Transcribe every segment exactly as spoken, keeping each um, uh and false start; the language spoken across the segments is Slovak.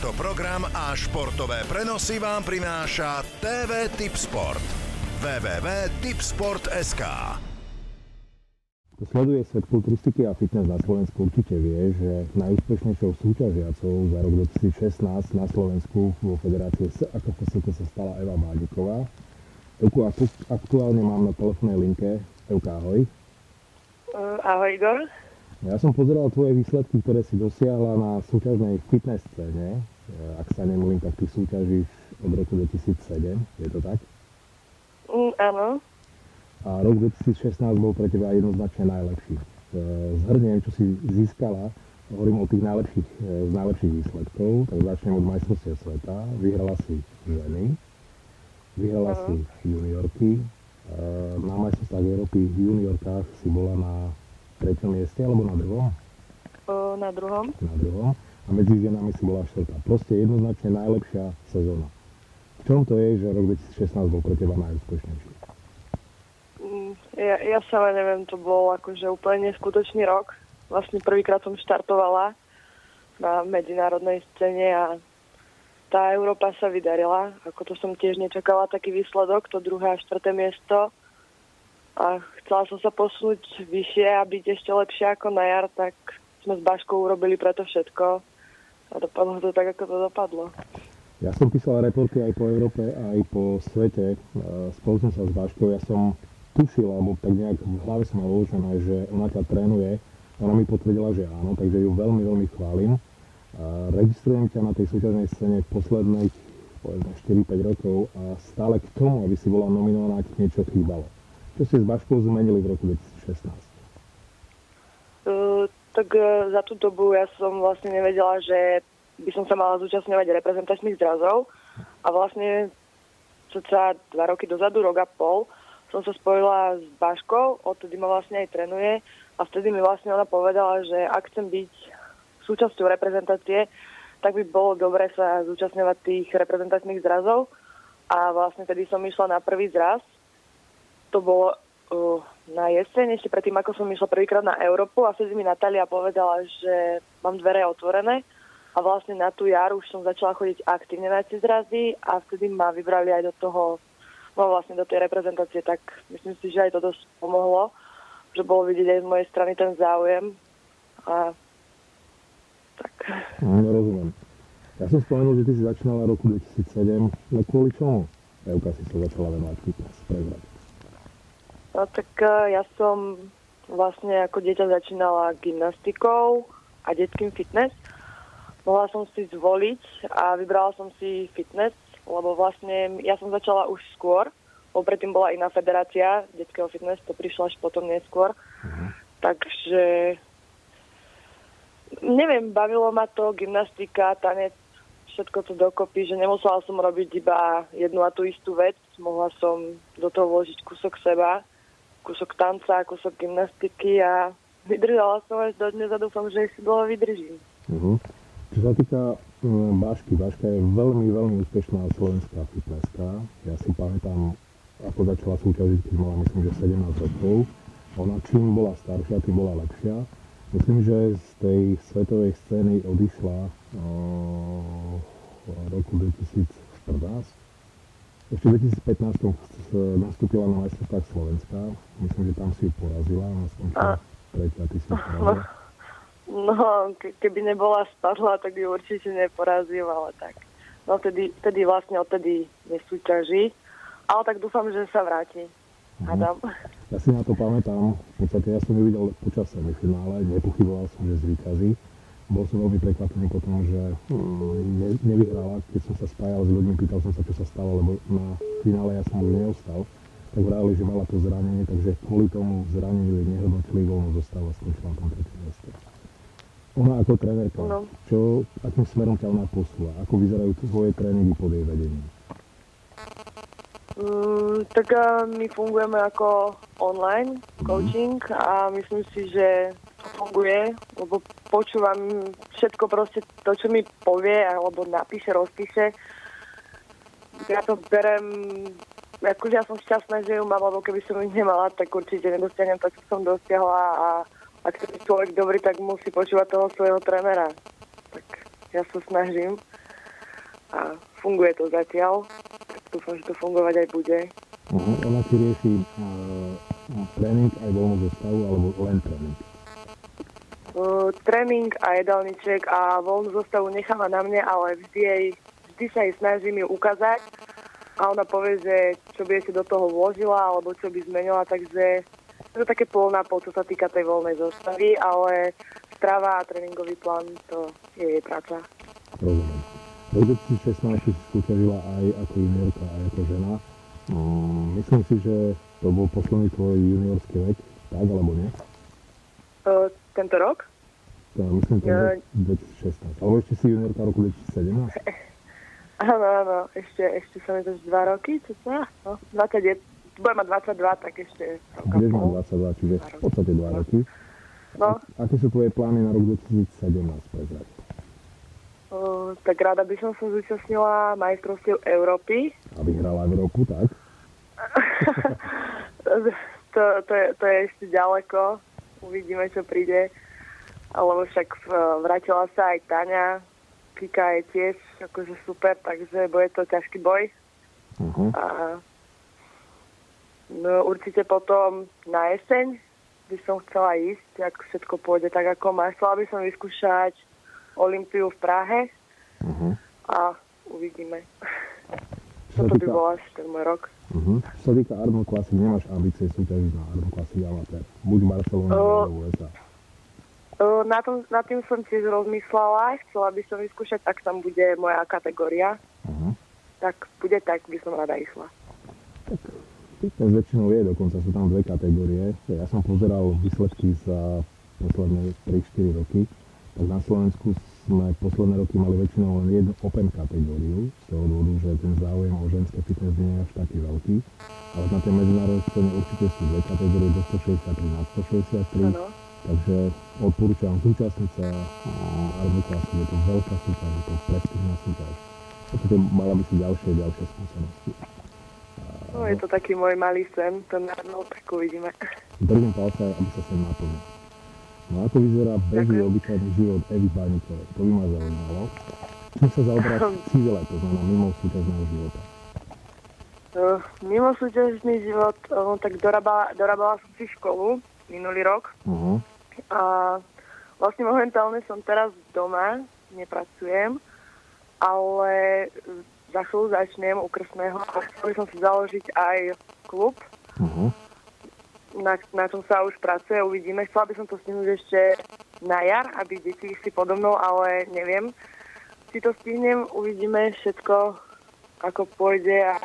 Tento program a športové prenosy vám prináša té vé Tipsport. w w w bodka tipsport bodka es ká. Kto sleduje svet kulturistiky a fitness na Slovensku, určite vie, že najúspešnejšou súťažiacou za rok dvetisícšestnásť na Slovensku vo federácii es á ká ef es ká sa stala Eva Mádiková. Evku, aktuálne mám na telefónnej linke. Evka, ahoj. Uh, ahoj, Igor. Ja som pozeral tvoje výsledky, ktoré si dosiahla na súťažnej fitness scéne. Ak sa nemýlim, tak ty súťažíš od roku dvetisícsedem, je to tak? Mm, áno. A rok dvetisícšestnásť bol pre teba jednoznačne najlepší. Zhrniem, čo si získala, hovorím o tých najlepších, z najlepších výsledkov, tak začnem od majstrovstiev sveta. Vyhrala si ženy, vyhrala Áno. si juniorky, na majstrovstvách Európy v juniorkách si bola na treťom mieste, alebo na druhom? O, na druhom. Na druhom. A medzi ženami si bola štvrtá. Proste jednoznačne najlepšia sezóna. V čom to je, že rok dvetisícšestnásť bol pre teba najúspešnejší? Mm, ja, ja sama neviem, to bol akože úplne neskutočný rok. Vlastne prvýkrát som štartovala na medzinárodnej scéne a tá Európa sa vydarila. Ako to som tiež nečakala, taký výsledok, to druhé a štvrté miesto. A chcela som sa posunúť vyššie a byť ešte lepšie ako na jar, tak sme s Baškou urobili preto všetko. A dopadlo to tak, ako to dopadlo. Ja som písal reporty aj po Európe, aj po svete. Spolu som sa s Baškou, ja som tušil, alebo tak nejak v hlave som mal uložené, že ona ťa trénuje. Ona mi potvrdila, že áno, takže ju veľmi, veľmi chválim. Registrujem ťa na tej súťažnej scéne v posledných povedzme štyri päť rokov a stále k tomu, aby si bola nominovaná, ti niečo chýbalo. Čo ste s Baškou zmenili v roku dvetisícšestnásť? Uh, tak uh, za tú dobu ja som vlastne nevedela, že by som sa mala zúčastňovať reprezentačných zrazov a vlastne cca dva roky dozadu, rok a pol, som sa spojila s Baškou, odtedy ma vlastne aj trénuje a vtedy mi vlastne ona povedala, že ak chcem byť súčasťou reprezentácie, tak by bolo dobre sa zúčastňovať tých reprezentačných zrazov a vlastne tedy som išla na prvý zraz. To bolo uh, na jeseň, ešte predtým, ako som išla prvýkrát na Európu a vtedy mi Natália povedala, že mám dvere otvorené a vlastne na tú jar už som začala chodiť aktívne na tie zrazy a vtedy ma vybrali aj do toho, no vlastne do tej reprezentácie, tak myslím si, že aj to dosť pomohlo, že bolo vidieť aj z mojej strany ten záujem a tak. No, rozumiem. Ja som spomenul, že ty si začínala roku dvetisícsedem, no kvôli čomu? Evka si sa začala venovať fitness, prehrať. No tak uh, ja som vlastne ako dieťa začínala gymnastikou a detským fitness. Mohla som si zvoliť a vybrala som si fitness, lebo vlastne ja som začala už skôr, lebo predtým bola iná federácia detského fitness, to prišlo až potom neskôr. Uh-huh. Takže neviem, bavilo ma to, gymnastika, tanec, všetko to dokopy, že nemusela som robiť iba jednu a tú istú vec, mohla som do toho vložiť kúsok seba, kúsok tanca, kúsok gymnastiky a vydržala som až do dnes a dúfam, že si dlho vydržím. Uh-huh. Čo sa týka um, Bašky, Baška je veľmi, veľmi úspešná slovenská fitnesska. Ja si pamätám, ako začala súťažiť, keď mala myslím, že sedemnásť rokov. Ona čím bola staršia, tým bola lepšia. Myslím, že z tej svetovej scény odišla uh, v roku dvetisícštrnásť. Ešte v dvetisícpätnásť nastúpila na majstrovstvách Slovenska. Myslím, že tam si ju porazila. Ona skončila tretia, ty si ju porazila. No, ke- keby nebola spadla, tak ju určite neporazila, tak. No, tedy, tedy vlastne odtedy nesúťaží. Ale tak dúfam, že sa vráti. Adam. Ja si na to pamätám. V podstate ja som ju videl počas semifinále. Nepochyboval som, že zvýťazí. Bol som veľmi prekvapený potom, že ne, nevyhrala. Keď som sa spájal s ľuďmi, pýtal som sa, čo sa stalo, lebo na finále ja som už neostal. Tak vrali, že mala to zranenie, takže kvôli tomu zraneniu nehodnotili voľnú zostavu a skončila na tom tretie miesto. Ona ako trénerka, no. Čo, akým smerom ťa ona posúva? Ako vyzerajú tvoje tréningy pod jej vedením? Mm, tak uh, my fungujeme ako online coaching a myslím si, že to funguje, lebo počúvam všetko proste to, čo mi povie alebo napíše, rozpíše. Ja to berem, akože ja som šťastná, že ju mám, lebo keby som ju nemala, tak určite nedosiahnem to, čo som dosiahla a ak je človek dobrý, tak musí počúvať toho svojho trénera. Tak ja sa snažím. a funguje to zatiaľ. Tak dúfam, že to fungovať aj bude. Uh-huh. Ona ti rieši uh, tréning aj voľnú zostavu, alebo len tréning? Uh, tréning a jedálniček a voľnú zostavu necháva na mne, ale vždy, jej, vždy sa jej snažím ju ukázať a ona povie, že čo by ešte do toho vložila alebo čo by zmenila, takže to je také pol na pol, čo sa týka tej voľnej zostavy, ale strava a tréningový plán, to je jej práca. Rozumiem. V roku dvetisícšestnásť si súťažila aj ako juniorka, aj ako žena. Um, myslím si, že to bol posledný tvoj juniorský vek, tak alebo nie? Uh, tento rok? To, myslím, že uh, dvetisícšestnásť. Alebo ešte si juniorka roku dvetisícsedemnásť? Áno, áno, ešte, ešte som je to už dva roky, čo sa? No, dvadsať, budem mať dvadsaťdva, tak ešte rok a Budeš pol. mať dvadsaťdva, čiže v podstate dva roky. No. Aké sú tvoje plány na rok dvetisícsedemnásť, prezrať? Uh, tak rada by som sa zúčastnila majstrovstiev Európy. A vyhrala Európu, tak? to, to, je, to je ešte ďaleko. Uvidíme, čo príde. Alebo však vrátila sa aj Táňa. Kika je tiež akože super, takže bude to ťažký boj. Uh-huh. A no, určite potom na jeseň by som chcela ísť, ak všetko pôjde tak, ako má. Chcela by som vyskúšať Olympiu v Prahe uh-huh. a uvidíme. Toto by bol asi ten môj rok. Uh-huh. Čo sa týka Arnold Classic, nemáš ambície súťažiť na Arnold Classic amatér? Buď Barcelona, uh, alebo ú es á. Uh, na, tom, na tým som tiež rozmyslela. Chcela by som vyskúšať, ak tam bude moja kategória. Uh-huh. Tak bude tak, by som rada išla. Tak fitness väčšinou je, dokonca sú tam dve kategórie. Ja som pozeral výsledky za posledné tri štyri roky. Tak na Slovensku sme posledné roky mali väčšinou len jednu open kategóriu, z toho dôvodu, že ten záujem o ženské fitness nie je až taký veľký. Ale na tej medzinárodnej scéne určite sú dve kategórie, do stošesťdesiattri na stošesťdesiattri. Ano. Takže odporúčam zúčastniť sa Arnold Classic, je to veľká súťaž, je to prestížna súťaž. Potom mala by si ďalšie ďalšie skúsenosti. No, je to taký môj malý sen, ten Arnold, tak uvidíme. Držím palce, aby sa sem naplnil. No ako vyzerá bežný obyčajný život Evy Bánikovej? To by ma zaujímalo. Čím sa zaoberá civile, to znamená mimo súťažného života? Uh, mimo súťažný život, uh, tak dorábala, dorábala som si školu minulý rok. Uh-huh. A vlastne momentálne som teraz doma, nepracujem, ale za chvíľu začnem u krstného a chcel by som si založiť aj klub. Uh-huh. Na, na čom sa už pracuje, uvidíme. Chcela by som to stihnúť ešte na jar, aby deti išli podo mnou, ale neviem, či to stihnem, uvidíme všetko, ako pôjde a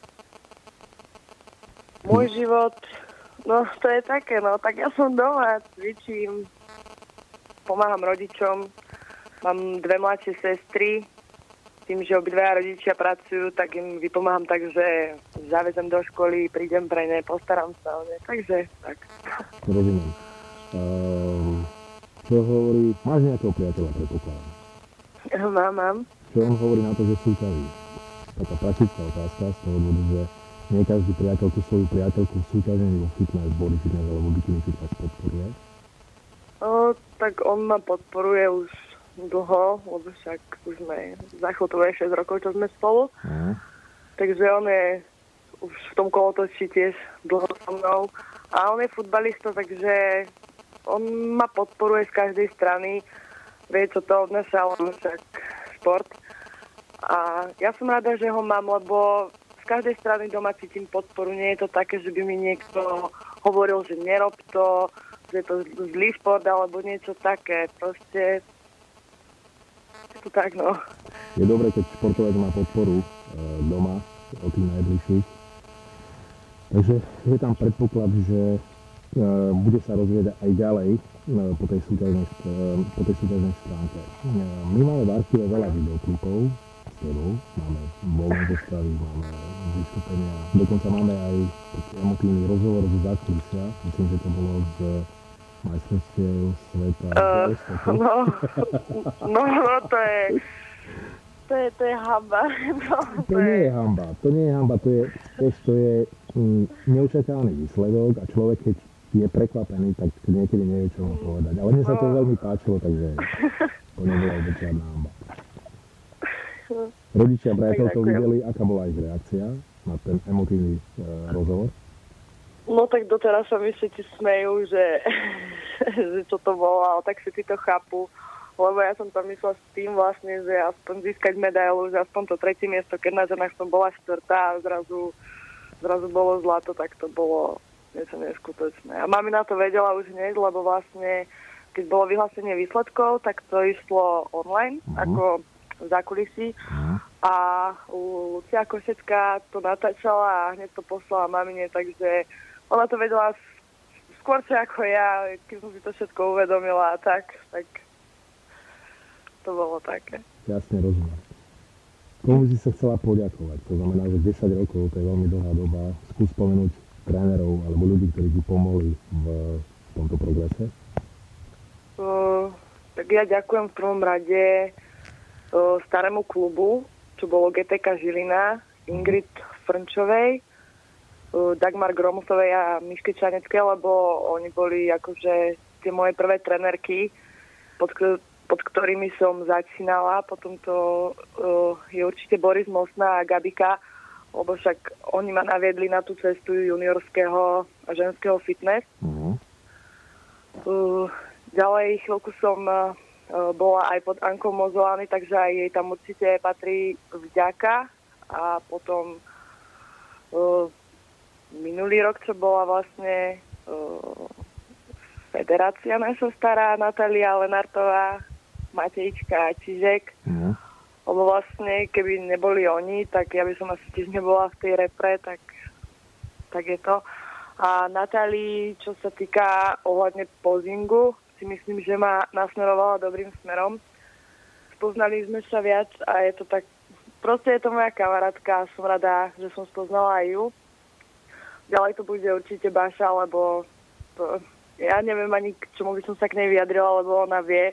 môj život, no to je také, no tak ja som doma, cvičím, pomáham rodičom, mám dve mladšie sestry, tým, že obidvaja rodičia pracujú, tak im vypomáham tak, že zavezem do školy, prídem pre ne, postaram sa o ne, takže tak. Rozumiem. Um, čo hovorí, máš nejakého priateľa, predpokladám? Mám, mám. Čo on hovorí na to, že súťaží? Taká praktická otázka z toho dôvodu, že nie každý priateľ tú svoju priateľku v súťažení vo fitness, body fitness alebo bikini fitness podporuje. O, tak on ma podporuje už dlho, lebo však už sme za chvíľu šesť rokov, čo sme spolu. Aha. Takže on je už v tom kolotočí tiež dlho so mnou. A on je futbalista, takže on ma podporuje z každej strany. Vie, čo to odnáša, lebo však šport. A ja som rada, že ho mám, lebo z každej strany doma cítim podporu. Nie je to také, že by mi niekto hovoril, že nerob to, že je to zlý šport, alebo niečo také. Proste je to tak, no. Je dobré, keď športovec má podporu e, doma od tých najbližších. Takže je tam predpoklad, že e, bude sa rozvíjať aj ďalej e, po tej súťažnej, e, po tej súťažnej stránke. E, my máme v archíve veľa videoklipov s tebou, máme voľné zostavy, máme vystúpenia, dokonca máme aj taký emotívny rozhovor zo zákulisia, myslím, že to bolo z majstrovstiev sveta. Uh, no, no, no, to je, to je, to je hamba. No, to, to nie je hamba, to nie je hamba, to je, to je mm, neočakávaný výsledok a človek, keď je prekvapený, tak niekedy nevie, čo má povedať. Ale mne sa to veľmi páčilo, takže to nebola vôbec žiadna hamba. Rodičia priateľ to ďakujem. videli, aká bola ich reakcia na ten emotívny e, rozhovor? No tak doteraz sa mi všetci smejú, že, že čo to bolo, ale tak všetci to chápu. Lebo ja som tam myslela s tým vlastne, že aspoň získať medailu, že aspoň to tretie miesto, keď na ženách som bola štvrtá a zrazu, zrazu bolo zlato, tak to bolo niečo neskutočné. A mami na to vedela už hneď, lebo vlastne, keď bolo vyhlásenie výsledkov, tak to išlo online, uh-huh. ako v zákulisí. Uh-huh. A Lucia Košecká to natáčala a hneď to poslala mamine, takže ona to vedela skôr ako ja, keď som si to všetko uvedomila a tak, tak to bolo také. Jasne, rozumiem. Komu si sa chcela poďakovať? To znamená, že desať rokov, to je veľmi dlhá doba. Skús spomenúť trénerov alebo ľudí, ktorí ti pomohli v tomto progrese. Uh, tak ja ďakujem v prvom rade uh, starému klubu, čo bolo gé té ká Žilina, Ingrid Frnčovej, uh, Dagmar Gromusovej a Miške Čaneckej, lebo oni boli akože tie moje prvé trénerky, pod, pod ktorými som začínala. Potom to uh, je určite Boris Mosná a Gabika, lebo však oni ma naviedli na tú cestu juniorského a ženského fitness. Uh-huh. Uh, ďalej chvíľku som uh, bola aj pod Ankou Mozolány, takže aj jej tam určite patrí vďaka. A potom uh, minulý rok, čo bola vlastne uh, federácia naša stará, Natália Lenartová, Matejčka a Čižek. Uh-huh. Lebo vlastne, keby neboli oni, tak ja by som asi tiež nebola v tej repre, tak, tak je to. A Natálii, čo sa týka ohľadne pozingu, si myslím, že ma nasmerovala dobrým smerom. Spoznali sme sa viac a je to tak, proste je to moja kamarátka a som rada, že som spoznala aj ju. Ďalej to bude určite Baša, lebo to, ja neviem ani k čomu by som sa k nej vyjadrila, lebo ona vie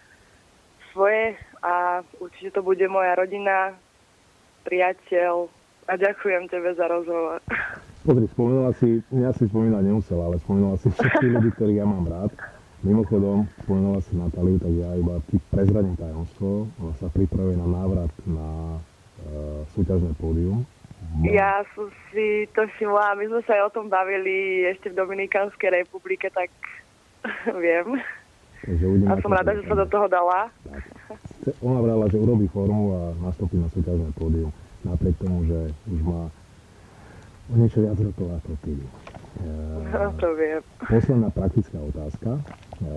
svoje a určite to bude moja rodina, priateľ a ďakujem tebe za rozhovor. Pozri, spomínala si, ja si spomínať nemusela, ale spomínala si všetkých ľudí, ktorých ja mám rád. Mimochodom, spomínala si Natáliu, tak ja iba ti prezradím tajomstvo. Ona sa pripravuje na návrat na e, súťažné pódium. Ja som si to všimla, my sme sa aj o tom bavili ešte v Dominikánskej republike, tak viem. A som rada, že sa do toho dala. Tak. Ona vrala, že urobí formu a nastúpi na súťažné pódium. Napriek tomu, že už má o niečo viac rokov ako ty. No, to viem. Posledná praktická otázka. E,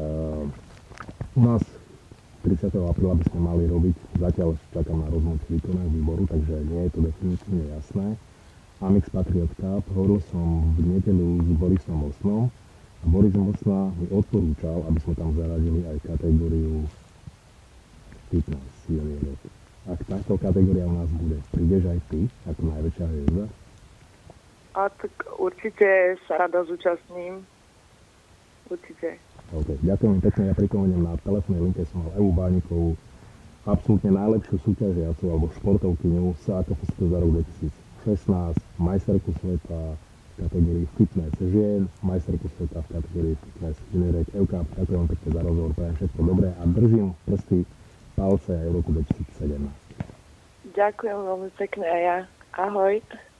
u nás tridsiateho apríla by sme mali robiť, zatiaľ čakám na rozhodnutie výkonného výboru, takže nie je to definitívne jasné. Amix Patriot Cup, hovoril som v nedeľu s Borisom Mosnom a Boris Mosna mi odporúčal, aby sme tam zaradili aj kategóriu fitness juniorov. Ak táto kategória u nás bude, prídeš aj ty ako najväčšia hviezda? A tak určite sa rada zúčastním. Určite. OK, ďakujem pekne, ja pripomeniem, na telefónnej linke som mal Evu Bánikovú, absolútne najlepšiu súťažiacu alebo športovkyňu sa ako za rok dvetisícšestnásť, majsterku sveta v kategórii fitness žien, majsterku sveta v kategórii fitness junioriek. Evka, ďakujem pekne za rozhovor, prajem všetko dobré a držím prsty palce aj v roku dvetisícsedemnásť. Ďakujem veľmi pekne aj ja. Ahoj.